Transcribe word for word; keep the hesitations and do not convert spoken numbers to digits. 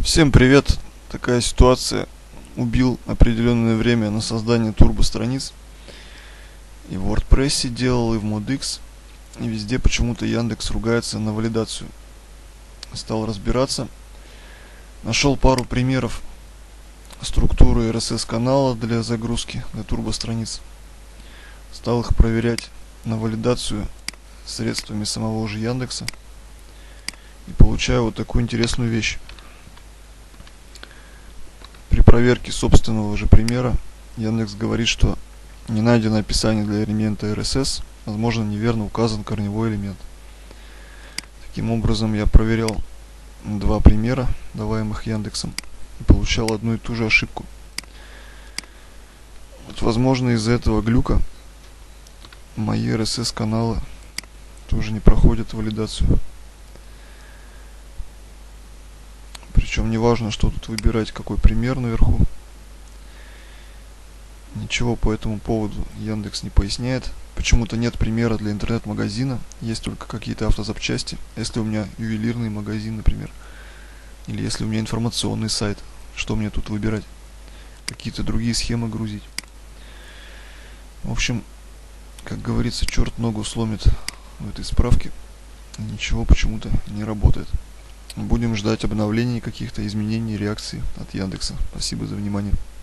Всем привет! Такая ситуация. Убил определенное время на создание турбо-страниц. И в WordPress делал, и в ModX. И везде почему-то Яндекс ругается на валидацию. Стал разбираться. Нашел пару примеров структуры эр эс эс канала для загрузки, для турбо-страниц. Стал их проверять на валидацию средствами самого же Яндекса. И получаю вот такую интересную вещь. При проверке собственного же примера Яндекс говорит, что не найдено описание для элемента эр эс эс, возможно, неверно указан корневой элемент. Таким образом, я проверял два примера, даваемых Яндексом, и получал одну и ту же ошибку. Вот, возможно, из-за этого глюка мои эр эс эс каналы тоже не проходят валидацию. Причем не важно, что тут выбирать, какой пример наверху. Ничего по этому поводу Яндекс не поясняет. Почему-то нет примера для интернет-магазина. Есть только какие-то автозапчасти. Если у меня ювелирный магазин, например. Или если у меня информационный сайт. Что мне тут выбирать? Какие-то другие схемы грузить. В общем, как говорится, черт ногу сломит в этой справке. Ничего почему-то не работает. Будем ждать обновлений, каких-то изменений, реакций от Яндекса. Спасибо за внимание.